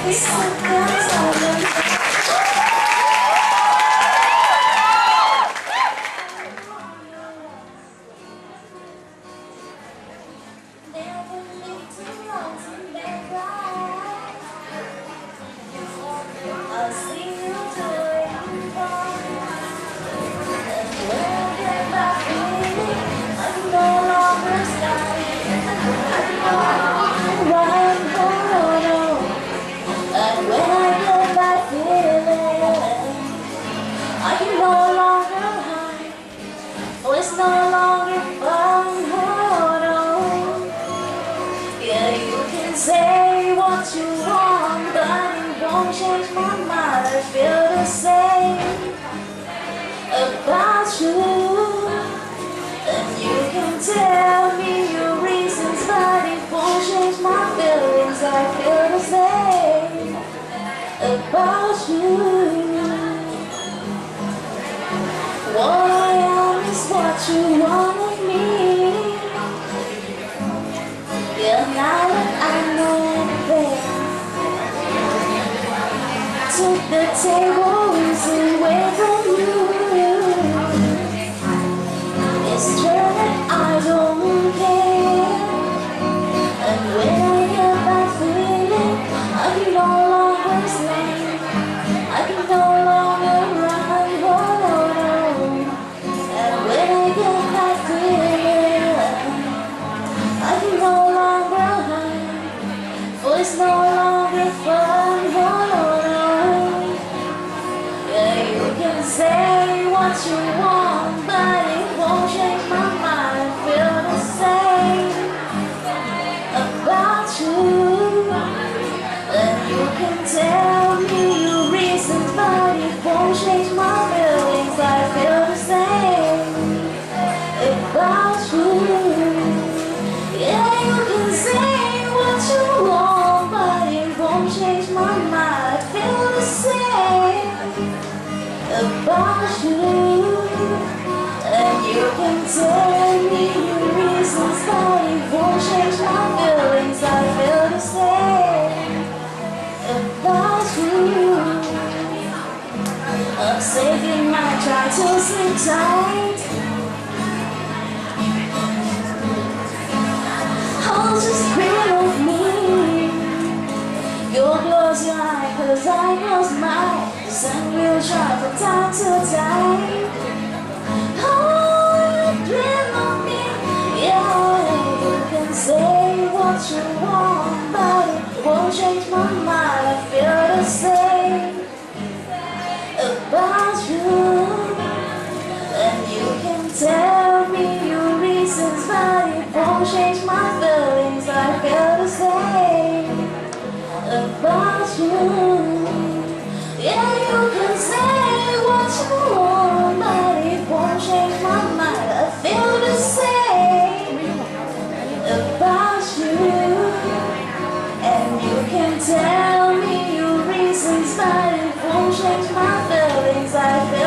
It's no longer fun, hold on. Yeah, you can say what you want, but it won't change my mind. I feel the same about you. And you can tell me your reasons, but it won't change my feelings. I feel the same about you. What you want of me. Yeah, now that I know that took the tables away from you. It's true that I don't care. And when I get that feeling, I can no longer sleep. I can no longer run. It's no longer fun, hold on. Yeah, you can say what you want, but it won't change my mind. I feel the same about you. And you can tell me your reasons, but it won't change my feelings. I feel the same about you. Yeah, you can say what you want, change my mind. I feel the same about you. And you can tell me your reasons, but it won't change my feelings. I feel the same about you. I'm saving my try to sleep tight. I'll just dream of me. You'll close your eye, cause I close mine. The sun will shine from time to time. Oh, you dream of me. Yeah, you can say what you want, but it won't change my mind. I feel the same about you. And you can tell me your reasons, but it won't change my feelings. I feel the same about you. Yeah, you can say what you want, but it won't change my mind. I feel the same about you. And you can tell me your reasons, but it won't change my feelings. I feel